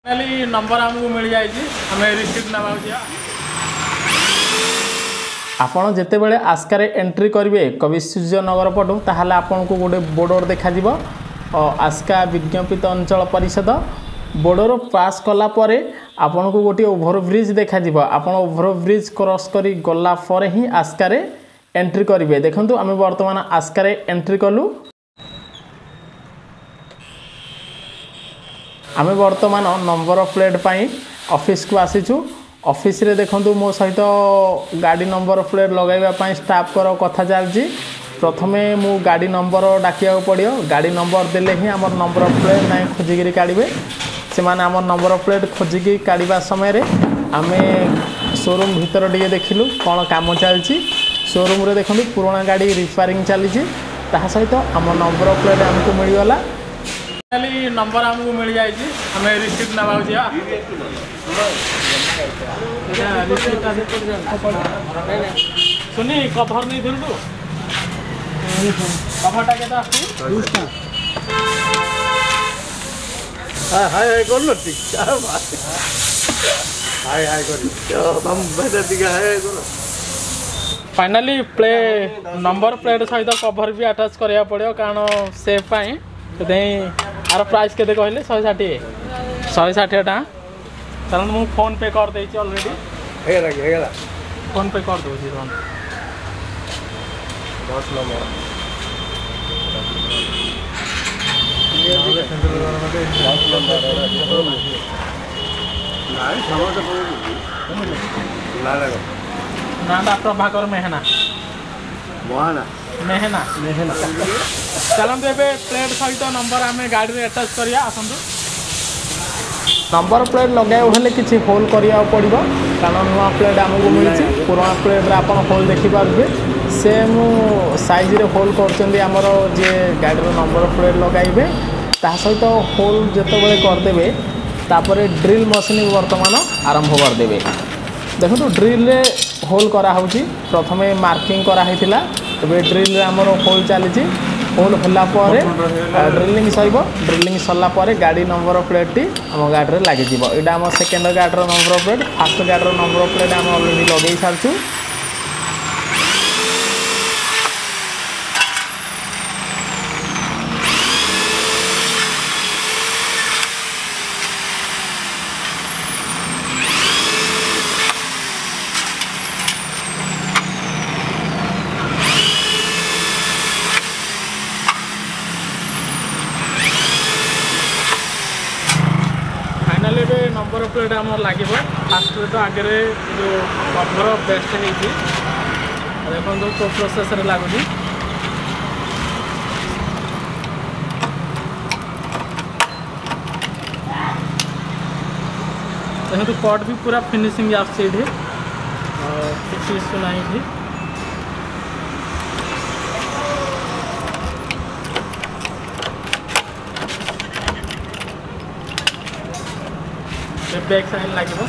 Finally number आमको मिल जाए आम रिसीप्ट ना आपण जितेबले आस्कारे एंट्री करेंगे कवि सूर्यनगर पटू ताहले आपन को गोटे बोर्डर देखा आस्का विज्ञापित अंचल परिषद बोर्डर पास कला परे आपन को गोटे ओभरब्रिज देखा आपन ओभरब्रिज क्रॉस करी गला परे ही आस्कारे एंट्री करेंगे। देखंतु आम वर्तमान आस्कारे एंट्री कलु। आम वर्तमान नंबर प्लेट पाई ऑफिस को आसीचु। ऑफिस रे देखंतु मो सहित गाड़ी नंबर प्लेट लगाइबा स्टाफ कर कथा चलती। प्रथमे मु गाड़ी नंबर डाकिया पड़ो। गाड़ी नंबर देले ही आम नंबर प्लेट ना खोजिकी काढ़े से माने आम नंबर प्लेट खोजिकी काढ़ा समय आम शोरूम भीतर टे देखिलु कौन काम चलती। शोरूम रे देखंतु पुराना गाड़ी रिपेयरिंग चली सहित आम नंबर प्लेट आमको मिलगला। फाइनाली नंबर आमको मिल जाए आम रिसीप्ट ना सुनी कभर नहीं दिल तू कभरटा के हाय हाय कर लो ठीक हाय हाय कर हम बेटा ठीक हाय कर। फाइनाली प्ले नंबर प्लेट सहित कभर भी अटैच करा पड़ो कारण सेफ पाई आर प्राइस के कहले 160 टाँह कारण मुझे फोन पे कर दे ऑलरेडी फोन पे कर दूँ ना प्रभाकर मेहना मेहना मेहना चलते ए प्लेट सहित नंबर आम गाड़ी में अटैच करिया आसतु। नंबर प्लेट लगे किसी होल करिया पड़ो कारण नुआ प्लेट आमको मिली। पुराना प्लेट रे आपन होल देखिपारे सेम साइज रे होल करमर जे गाड़ी नंबर प्लेट लगाइबे ता सहित होल जितेबाला करदे तापर ड्रिल मशीन वर्तमान आरंभ करदे। देखो ड्रिल रे होल कराऊँ प्रथमे मार्किंग कराइला ड्रिल रे आमर होल चली होल होला ड्रिलिंग ड्रिलिंग सरला गाड़ी नंबर प्लेट टी आम गाड़ी में लगे यहाँ आम सेकेंड गाड़ी नंबर प्लेट फास्ट गाड़ी नंबर प्लेट आम अलरेडी लगे सारी। नंबर प्लेट आम लगे फास्ट तो आगे जो कभर बेस्ट होती देखो तो प्रोसेस लगुच देखो कट भी पूरा फिनिशिंग आसी किसी इश्यू ना बैक साइड लगे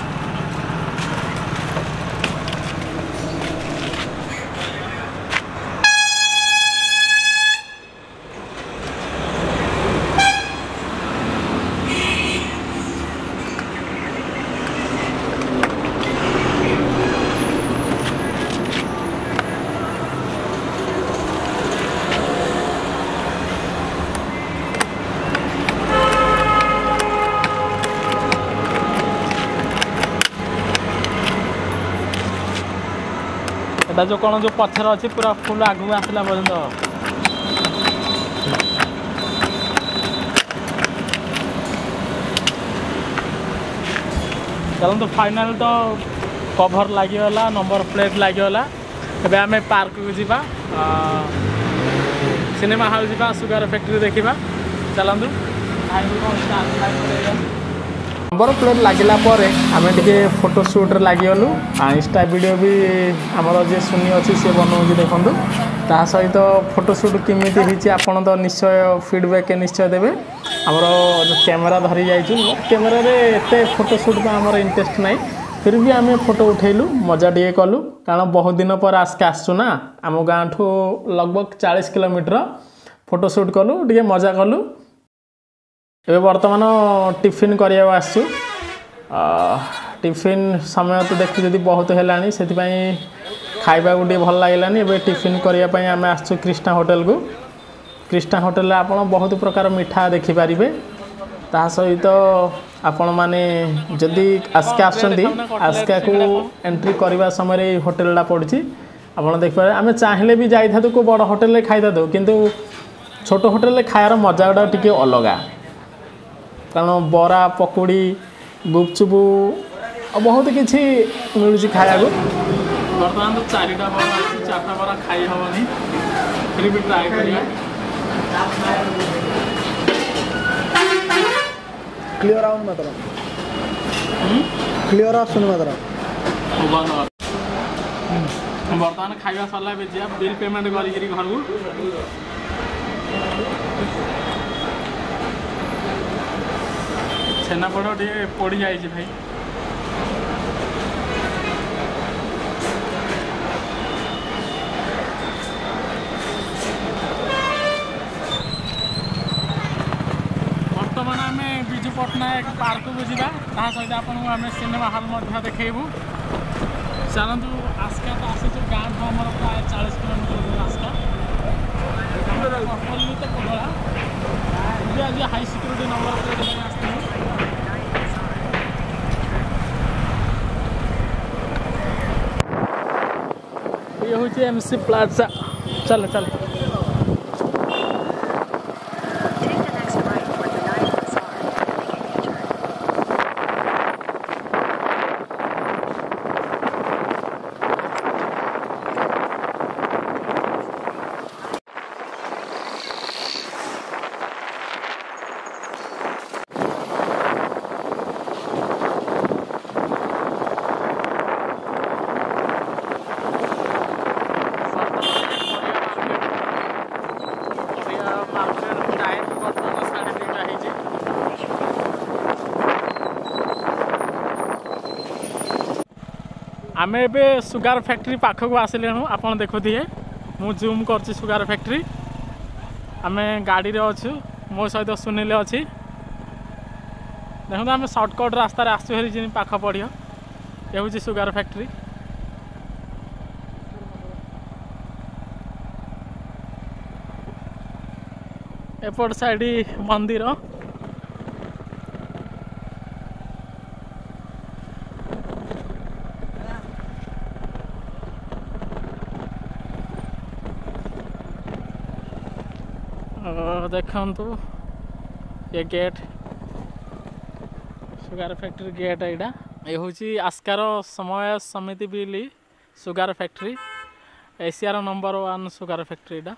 एटा जो कौन जो पथर अच्छी पूरा फुल आगू आसला पर्यंत चलते फाइनाल तो कभर लगिगला नंबर प्लेट लगिगला। एबे आम पार्क को Jeeva cinema hall Jeeva sugar factory देखा चलतु नंबर प्लेट लगला आम टे फोटोशूट लगिगलु। इंस्टा वीडियो भी आमर जे सुनी अच्छी सी बनाऊँ देखूँ ता सहित फोटोशूट केमी आपन तो निश्चय फीडबैक निश्चय देवे। आमर कैमेरा धरी जाइए कैमेरा एत फोटोशूट में आमर इंटरेस्ट ना फिर भी आम फोटो उठेलु मजा टे कलु कारण बहुत दिन पर आसचु ना आम गाँ ठू लगभग 40 किलोमीटर फोटोशूट कलु टे मजा कलु। ଏବେ ବର୍ତ୍ତମାନ ଟିଫିନ୍ କରିବାକୁ ଆସିଛୁ। ଟିଫିନ୍ ସମୟ ତ ଦେଖୁ ଯଦି ବହୁତ ହେଲାଣି, ସେଥିପାଇଁ ଖାଇବାକୁ ଟିକେ ଭଲ ଲାଗିଲାନି। ଏବେ ଟିଫିନ୍ କରିବା ପାଇଁ ଆମେ ଆସିଛୁ କ୍ରିଷ୍ଣା ହୋଟେଲକୁ। କ୍ରିଷ୍ଣା ହୋଟେଲରେ ଆପଣ ବହୁତ ପ୍ରକାର ମିଠା ଦେଖିପାରିବେ। ତା ସହିତ ଆପଣମାନେ ଯଦି ଆସ୍କା ଆସୁଛନ୍ତି, ଆସ୍କାକୁ ଏଣ୍ଟ୍ରି କରିବା ସମୟରେ ଏଇ ହୋଟେଲଟା ପଡ଼ିଛି, ଆପଣ ଦେଖିପାରିବେ। ଆମେ ଚାହିଁଲେ ବି ଯାଇଥାନ୍ତୁ କେଉଁ ବଡ଼ ହୋଟେଲରେ ଖାଇଥାନ୍ତୁ, କିନ୍ତୁ ଛୋଟ ହୋଟେଲରେ ଖାଇବାର ମଜାଟା ଟିକେ ଅଲଗା। କାରଣ ବରା, ପକୁଡ଼ି, ଗୁପଚୁପ୍ ଆଉ ବହୁତ କିଛି ମିଳୁଛି ଖାଇବାକୁ। ବର୍ତ୍ତମାନ ତ 4ଟା ବରା ଅଛି, 4ଟା ବରା ଖାଇ ହେବନି, ଫିର୍ ବି ଟ୍ରାଏ କରିବା। क्लियर आउन मात्र क्लियर आସୁନି ମାତ୍ର ବର୍ତ୍ତମାନ ଖାଇବା ସରିଲା, ଏବେ ଯିବା ବିଲ୍ ପେମେଣ୍ଟ କରିକିରି ଘରକୁ। ଛେନାପୋଡ଼ ଟିକେ ପୋଡ଼ି ଯାଇଛି ଭାଇ। ବର୍ତ୍ତମାନ ଆମେ ବିଜୁ ପଟ୍ଟନାୟକ ପାର୍କକୁ ଯିବା, ତା ସହିତ ଆପଣଙ୍କୁ ଆମେ ସିନେମା ହଲ୍ ମଧ୍ୟ ଦେଖେଇବୁ। ଚାଲନ୍ତୁ, ଆସ୍କା ତ ଆସିଛୁ, ଗାଁଠୁ ଆମର ପ୍ରାୟ 40 କିଲୋମିଟର ଦୂର ଆସ୍କା। କଟଲୀ ତ କୋଦଳା ଆଜି ହାଇ ସିକ୍ୟୁରିଟି ନମ୍ବର ପ୍ଲେଟ୍ ପାଇଁ ଆସିଥିଲୁ। ये हूँ एमसी प्लाजा। चल चल आमे एबे सुगार फैक्ट्री पाखक आसिले आप देखुए मु जूम कर सुगार फैक्ट्री। आमे गाड़ी रे अच्छु, मो सहित सुनील अच्छी। देखो आम सर्टकट रास्तार आसु हेरी पाख पड़ियो। ये हूँ सुगार फैक्ट्री। एपट साइड मंदिर। देखु ये गेट सुगार फैक्ट्री गेट यहाँ ये हूँ आस्कार समय समिति बिली सुगार फैक्ट्री एशियार नंबर 1 सुगार फैक्ट्री यहाँ।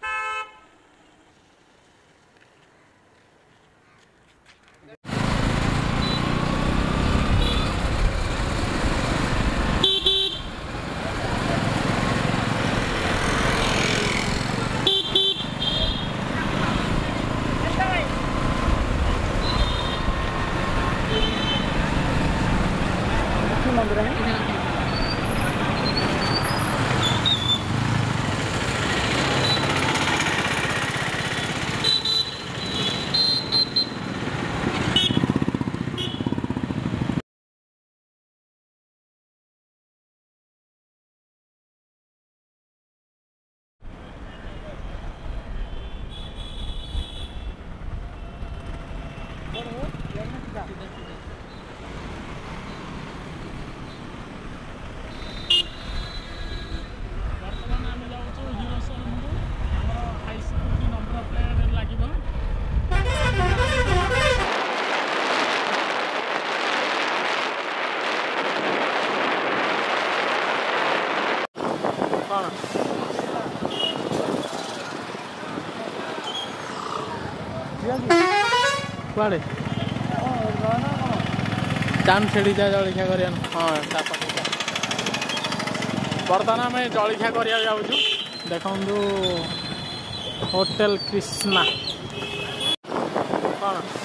कुआड़े जान छेड़ी जा जलिखा कर हाँ बर्तमान आम जलिखा करा जाऊँ। देखु होटेल कृष्णा कौन